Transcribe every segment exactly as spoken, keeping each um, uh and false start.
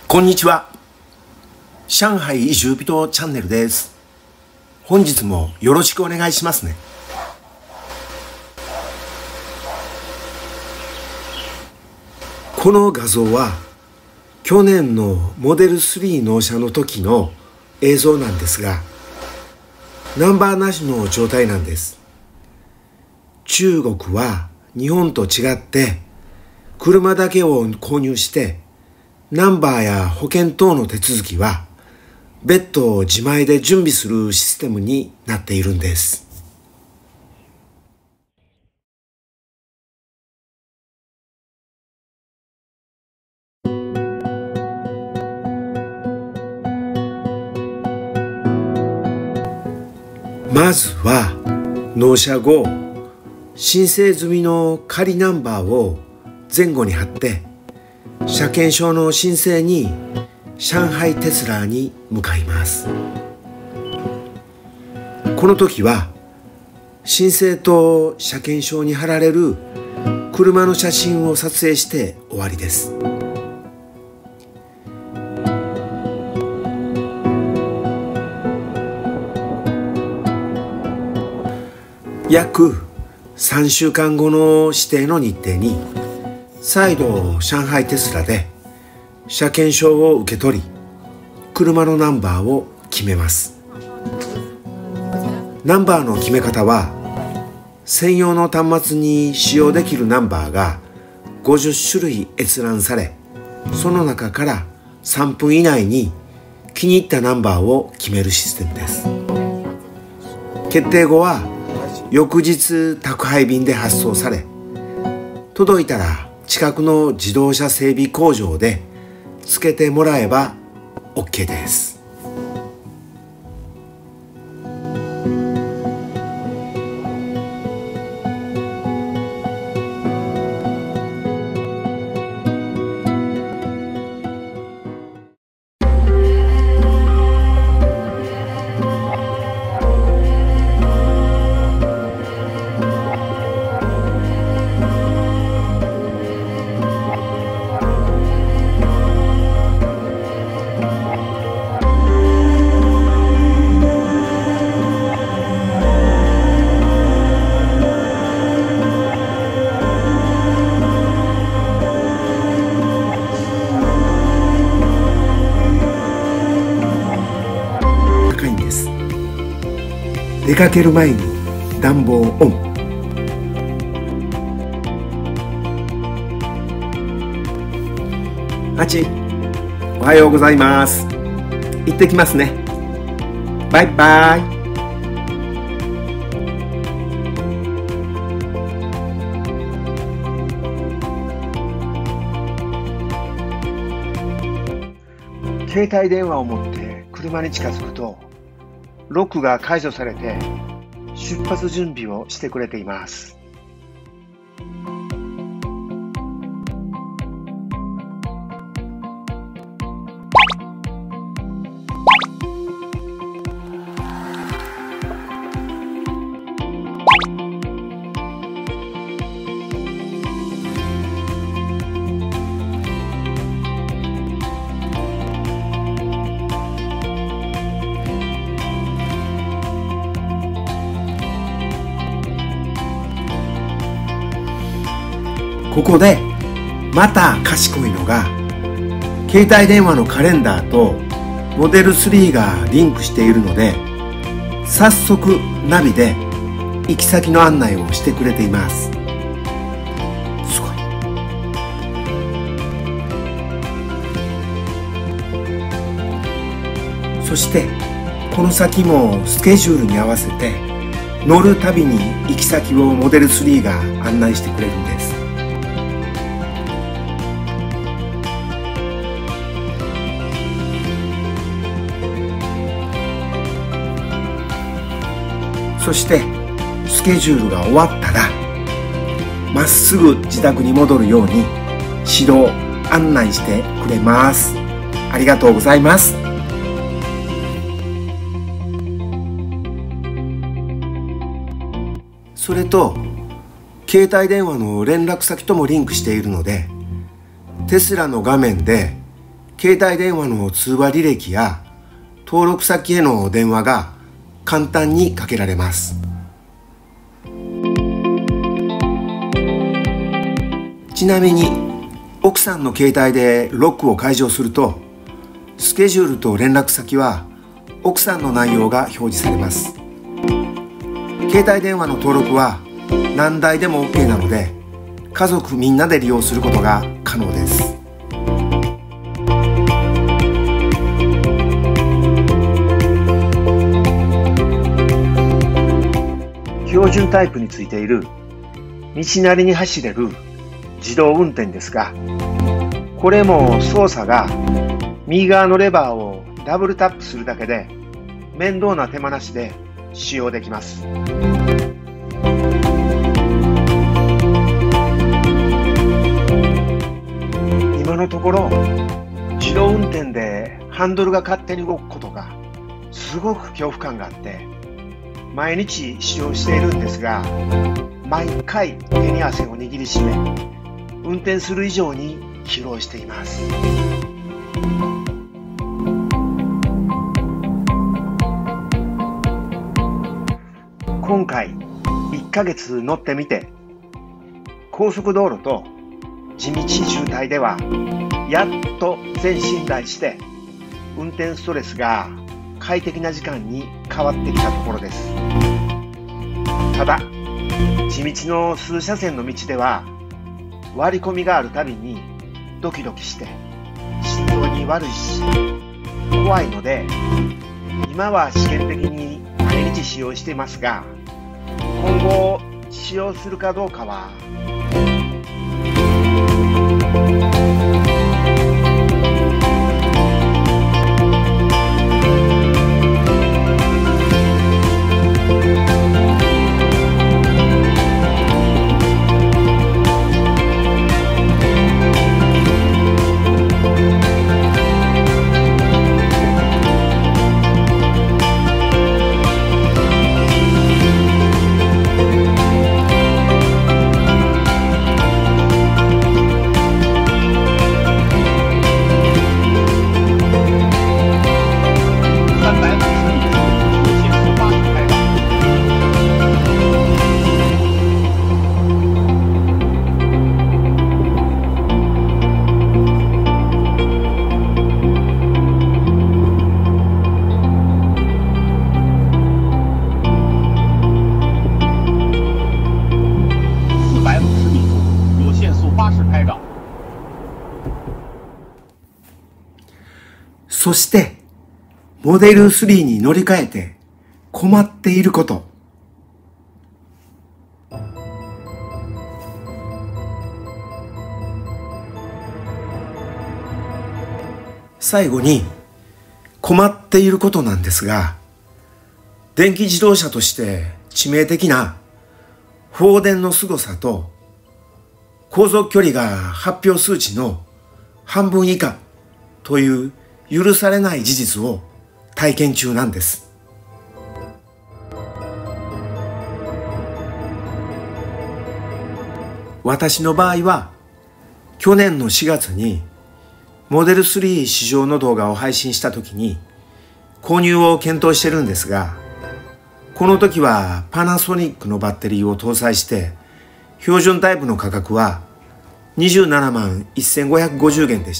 こんにちは。上海移住人チャンネルです。本日もよろしくお願いしますね。この画像は去年のモデルスリー納車の時の映像なんですが、ナンバーなしの状態なんです。中国は日本と違って車だけを購入してナンバーや保険等の手続きは別途自前で準備するシステムになっているんです。まずは納車後、申請済みの仮ナンバーを前後に貼って車検証の申請に上海テスラに向かいます。この時は申請と車検証に貼られる車の写真を撮影して終わりです。約さんしゅうかんごの指定の日程に再度上海テスラで車検証を受け取り、車のナンバーを決めます。ナンバーの決め方は、専用の端末に使用できるナンバーがごじゅっしゅるい閲覧され、その中からさんぷん以内に気に入ったナンバーを決めるシステムです。決定後は翌日宅配便で発送され、届いたら近くの自動車整備工場でつけてもらえば OK です。出かける前に暖房オン。ハチ、おはようございます。行ってきますね。バイバイ。携帯電話を持って車に近づくとロックが解除されて出発準備をしてくれています。ここでまた賢いのが、携帯電話のカレンダーとモデルスリーがリンクしているので、早速ナビで行き先の案内をしてくれています。すごい。そしてこの先もスケジュールに合わせて乗るたびに行き先をモデルスリーが案内してくれるんです。そしてスケジュールが終わったらまっすぐ自宅に戻るように指導案内してくれます。ありがとうございます。それと携帯電話の連絡先ともリンクしているので、テスラの画面で携帯電話の通話履歴や登録先への電話が簡単にかけられます。ちなみに奥さんの携帯でロックを解除すると、スケジュールと連絡先は奥さんの内容が表示されます。携帯電話の登録は何台でも OK なので、家族みんなで利用することが可能です。標準タイプについている道なりに走れる自動運転ですが、これも操作が右側のレバーをダブルタップするだけで面倒な手間なしで使用できます。今のところ自動運転でハンドルが勝手に動くことがすごく恐怖感があって、毎日使用しているんですが、毎回手に汗を握りしめ、運転する以上に疲労しています。今回いっかげつ乗ってみて、高速道路と地道渋滞ではやっと全信頼して運転ストレスが快適な時間に変わってきたところです。ただ地道の数車線の道では割り込みがあるたびにドキドキして心臓に悪いし怖いので、今は試験的に毎日使用していますが、今後使用するかどうかはそしてモデルスリーに乗り換えて困っていること。最後に困っていることなんですが、電気自動車として致命的な放電の凄さと航続距離が発表数値の半分以下という許されない事実を体験中なんです。私の場合は去年のしがつにモデルスリー試乗の動画を配信した時に購入を検討してるんですが、この時はパナソニックのバッテリーを搭載して標準タイプの価格はにじゅうななまんせんごひゃくごじゅうえんでした。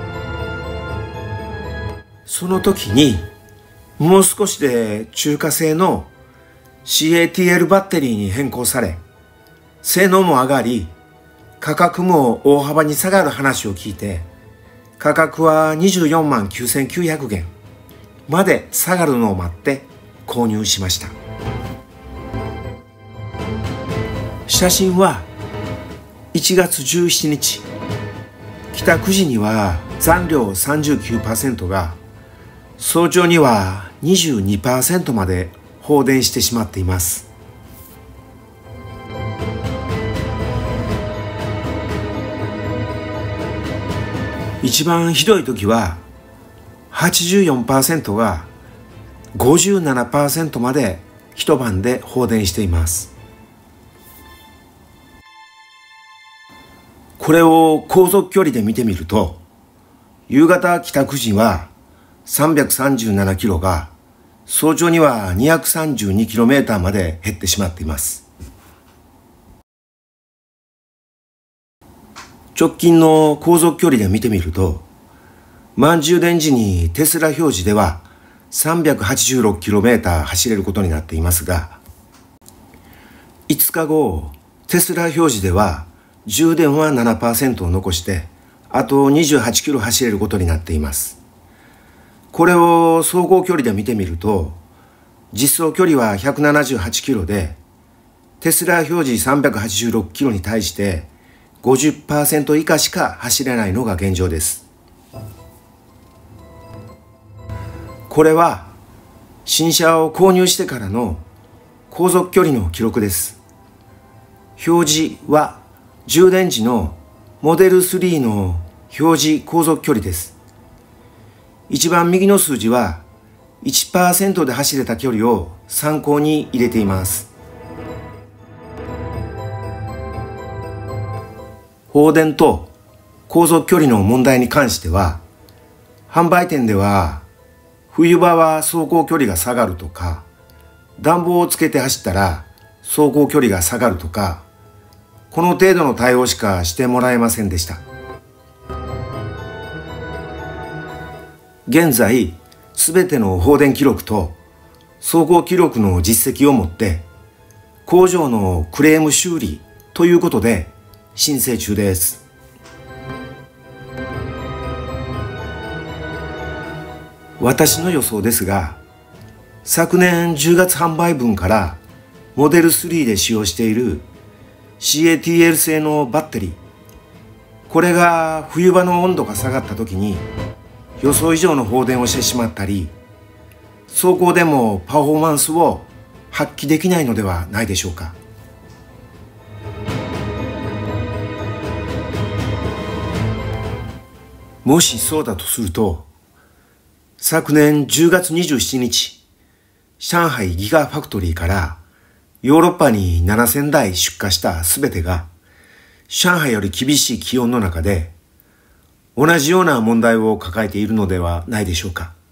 その時にもう少しで中華製の シーエーティーエル バッテリーに変更され、性能も上がり価格も大幅に下がる話を聞いて、価格はにじゅうよんまんきゅうせんきゅうひゃくえんまで下がるのを待って購入しました。写真はいちがつじゅうしちにち、帰宅時には残量 さんじゅうきゅうパーセント が早朝には にじゅうにパーセント まで放電してしまっています。一番ひどい時は はちじゅうよんパーセント が ごじゅうななパーセント まで一晩で放電しています。これを航続距離で見てみると、 夕方帰宅時は さんびゃくさんじゅうななキロが早朝には にひゃくさんじゅうにキロメーター まで減ってしまっています。直近の航続距離で見てみると、満充電時にテスラ表示では さんびゃくはちじゅうろくキロメーター 走れることになっていますが、いつかご、テスラ表示では充電は ななパーセント を残してあとにじゅうはちキロ走れることになっています。これを走行距離で見てみると、実走距離はひゃくななじゅうはちキロで、テスラ表示さんびゃくはちじゅうろくキロに対して ごじゅっパーセント 以下しか走れないのが現状です。これは新車を購入してからの航続距離の記録です。表示は充電時のモデルスリーの表示航続距離です。一番右の数字は いちパーセント で走れた距離を参考に入れています。放電と航続距離の問題に関しては、販売店では冬場は走行距離が下がるとか、暖房をつけて走ったら走行距離が下がるとか、この程度の対応しかしてもらえませんでした。現在、すべての放電記録と走行記録の実績を持って、工場のクレーム修理ということで申請中です。私の予想ですが、昨年じゅうがつ販売分からモデルスリーで使用している シーエーティーエル 製のバッテリー、これが冬場の温度が下がった時に予想以上の放電をしてしまったり、走行でもパフォーマンスを発揮できないのではないでしょうか。もしそうだとすると、昨年じゅうがつにじゅうしちにち、上海ギガファクトリーからヨーロッパにななせんだい出荷したすべてが、上海より厳しい気温の中で同じような問題を抱えているのではないでしょうか。